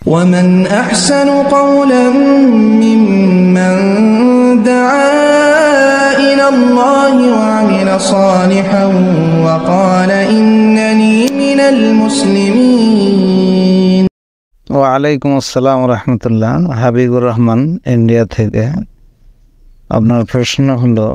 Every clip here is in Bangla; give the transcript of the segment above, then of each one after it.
ومن أحسن قولا ممن دعا إلى الله وعمل صالحا وقال إنني من المسلمين। ওয়ালাইকুম আসসালাম রহমতুল্লাহ। হাবিবুর রহমান, ইন্ডিয়া থেকে। আপনার প্রশ্ন হলো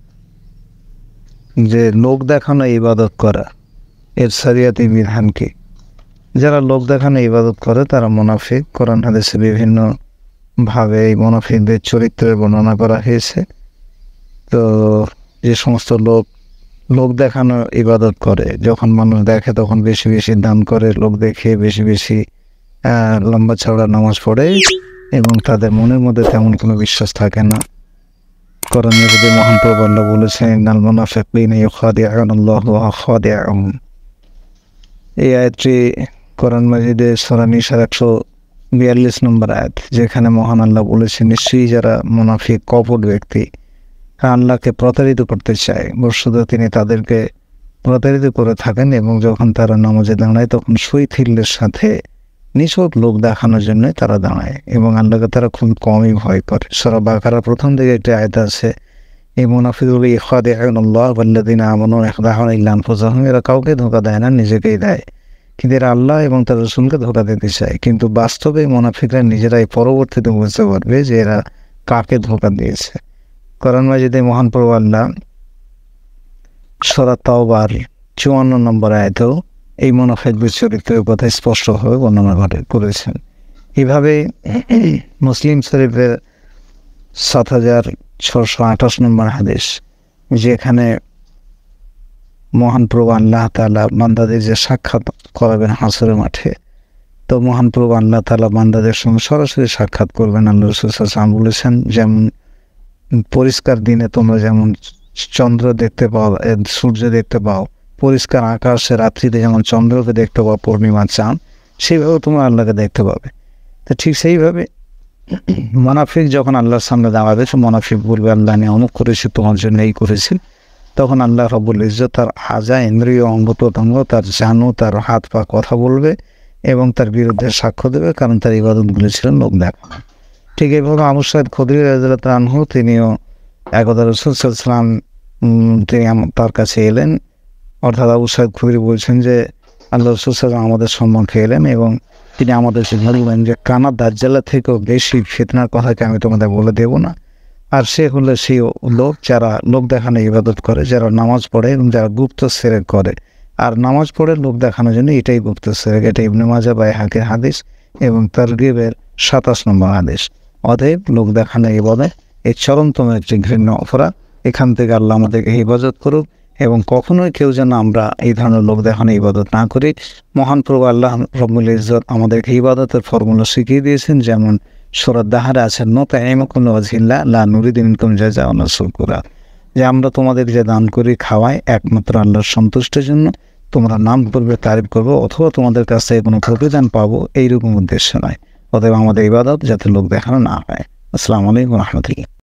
যে লোক দেখানো ইবাদত করা এর শরিয়তি বিধান কি? যারা লোক দেখানো ইবাদত করে তারা মুনাফিক। কোরআন হাদিসে বিভিন্ন ভাবে এই মুনাফিকদের চরিত্রের বর্ণনা করা হয়েছে। তো যে সমস্ত লোক দেখানো ইবাদত করে, যখন মানুষ দেখে তখন বেশি বেশি দান করে, লোক দেখে বেশি বেশি লম্বা চওড়া নামাজ পড়ে এবং তাদের মনের মধ্যে তেমন কোনো বিশ্বাস থাকে না। কোরআনে যদি মহান প্রভু আল্লাহ বলেছেন, ইন্নাল মুনাফিকিনা ইউখাদিউনাল্লাহ ওয়া খাদিউহুম। এই আয়াতটি কোরআন মাজিদে সূরা নিসার 142 নম্বর আয়াত, যেখানে মহান আল্লাহ বলেছেন, নিশ্চয়ই যারা মুনাফিক কপট ব্যক্তি আল্লাহকে প্রতারিত করতে চায়, বস্তুত তিনি তাদেরকে প্রতারিত করে থাকেন এবং যখন তারা নামাজে দাঁড়ায় তখন শৈথিল্যের সাথে নিছক লোক দেখানোর জন্য তারা দাঁড়ায় এবং আল্লাহকে তারা খুব কমই ভয় করে। সূরা বাকারার প্রথম দিকে একটি আয়াত আছে, এই মুনাফিকগুলো ইখাদিউনাল্লাহ ওয়াল্লাযিনা আমানু ইয়াখদাউনা ইল্লা আনফুসাহুম, এরা কাউকে ধোঁকা দেয় না, নিজেকেই দেয়, কিন্তু এরা আল্লাহ এবং তার রাসূলকে ধোঁকা দিতে চায়। কিন্তু বাস্তবে মুনাফিকরা নিজেরাই পরবর্তীতে বুঝতে পারবে যে এরা কাকে ধোঁকা দিয়েছে। কোরআন মাজিদে মহান প্রভু আল্লাহ সূরা তাওবার 54 নম্বর আয়াতেও এই মুনাফিকদের চরিত্রের কথা স্পষ্টভাবে বর্ণনা করেছেন। এইভাবে মুসলিম শরীফের 7628 নম্বর হাদিস, যেখানে মহান প্রভু আল্লাহ তাআলা বান্দাদের যে সাক্ষাৎ করাবেন হাসরের মাঠে, তো মহান প্রভু আল্লাহ তাআলা বান্দাদের সঙ্গে সরাসরি সাক্ষাৎ করবেন। আল্লাহ রাসূল সাল্লাল্লাহু আলাইহি ওয়াসাল্লাম বলেছেন, যেমন পরিষ্কার দিনে তোমরা যেমন চন্দ্র দেখতে পাও, সূর্য দেখতে পাও, পরিষ্কার আকাশে রাত্রিতে যেমন চন্দ্রকে দেখতে পাও, পূর্ণিমা চাঁদ, সেইভাবে তোমরা আল্লাহকে দেখতে পাবে। তো ঠিক সেইভাবে মুনাফিক যখন আল্লাহর সামনে দাঁড়াবে, সে মুনাফিক বলবে, আল্লাহ আমি অমুক করেছি, তোমার জন্য এই করেছি। তখন আল্লাহ রাব্বুল ইজ্জত তার আজা ইন্দ্রিয় অঙ্গ প্রত্যঙ্গ, তার জানু, তার হাত পা কথা বলবে এবং তার বিরুদ্ধে সাক্ষ্য দেবে, কারণ তার ইবাদতগুলো ছিল লোক দেখানো। ঠিক এইভাবে আবু সাঈদ খুদরী রাদিয়াল্লাহু আনহু, তিনিও একদা রাসূল সাল্লাল্লাহু আলাইহি ওয়াসাল্লাম তিনি তার কাছে এলেন, অর্থাৎ আবু সাঈদ খুদরী বলছেন যে আল্লাহ রাসূল সাল্লাল্লাহু আলাইহি ওয়াসাল্লাম আমাদের সম্মুখে এলেন এবং তিনি আমাদেরকে বললেন যে কানা দাজ্জালের থেকেও বেশি ফিতনার কথাকে আমি তোমাদের বলে দেব না। আর সে হলো সেই লোক যারা লোক দেখানো ইবাদত করে, যারা নামাজ পড়ে এবং যারা গুপ্ত শিরক করে। আর নামাজ পড়ে লোক দেখানোর জন্য এটাই গুপ্ত শিরক। এটা ইবনে মাজাহ বাইহাকির হাদিস এবং তারগিবের 27 নম্বর হাদিস। অতএব লোক দেখানো ইবাদত এই চরমতম একটি ঘৃণ্য অপরাধ। এখান থেকে আল্লাহ আমাদেরকে হিফাজত করুক এবং কখনোই কেউ যেন আমরা এই ধরনের লোক দেখানো ইবাদত না করি। মহান প্রভু আল্লাহ রাব্বুল ইজ্জত আমাদেরকে ইবাদতের ফর্মুলা শিখিয়ে দিয়েছেন, যেমন সূরা দাহরে আছে, নুতঈমুকুম লিওয়াজহিল্লাহ লা নুরিদু মিনকুম জাযাআন ওয়া শুকুরা, যে আমরা তোমাদের যে দান করি, খাওয়াই একমাত্র আল্লাহর সন্তুষ্টির জন্য, তোমরা নাম করবে, তারিফ করবে, অথবা তোমাদের কাছ থেকে কোনো প্রতিদান পাবো, এইরকম উদ্দেশ্য নয়। অতএব আমাদের ইবাদত যাতে লোক দেখানো না হয়। আসসালামু আলাইকুম ওয়া রাহমাতুল্লাহ।